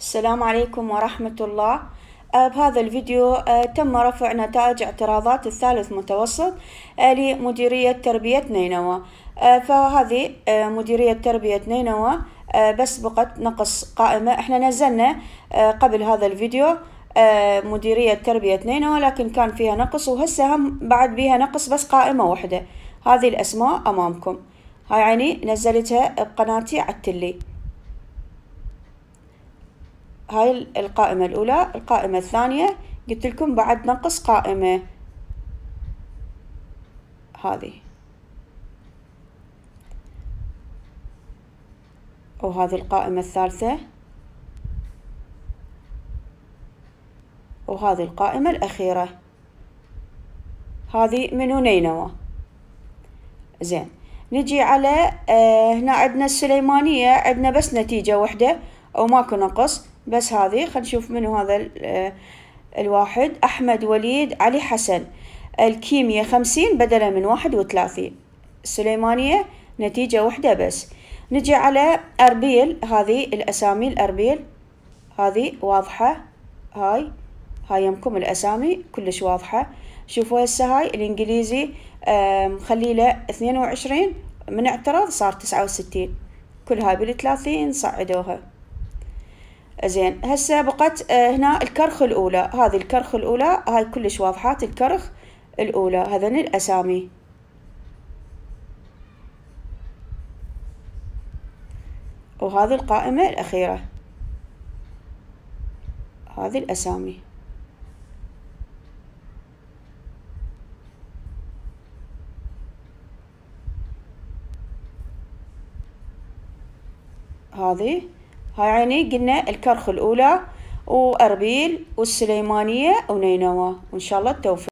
السلام عليكم ورحمة الله. بهذا الفيديو تم رفع نتائج اعتراضات الثالث متوسط لمديرية تربية نينوى. فهذه مديرية تربية نينوى بس بقت نقص قائمة. احنا نزلنا قبل هذا الفيديو مديرية تربية نينوى، لكن كان فيها نقص، وهسه هم بعد بيها نقص بس قائمة واحدة. هذه الأسماء أمامكم، هاي يعني نزلتها بقناتي عالتلي. هاي القائمة الأولى. القائمة الثانية قلت لكم بعد نقص قائمة، هذه. وهذه القائمة الثالثة، وهذه القائمة الأخيرة. هذه منو نينوى. زين، نجي على هنا عندنا السليمانية، عندنا بس نتيجة واحدة أو ماكو نقص، بس هذه. خلينا نشوف منو هذا الواحد. أحمد وليد علي حسن. الكيمياء 50 بدلا من 31. السليمانية نتيجة واحدة بس. نجي على أربيل، هذه الأسامي الأربيل هذه واضحة. هاي يمكم الأسامي كلش واضحة. شوفوا هسه هاي الإنجليزي مخلي له 22 من اعتراض صار 69، كل هاي بال30 صعدوها. زين، هسه بقت هنا الكرخ الأولى. هذه الكرخ الأولى هاي كلش واضحات. الكرخ الأولى هذين الأسامي. وهذه القائمة الأخيرة، هذه الأسامي. هاي يعني قلنا الكرخ الأولى وأربيل والسليمانية ونينوى، وإن شاء الله التوفيق.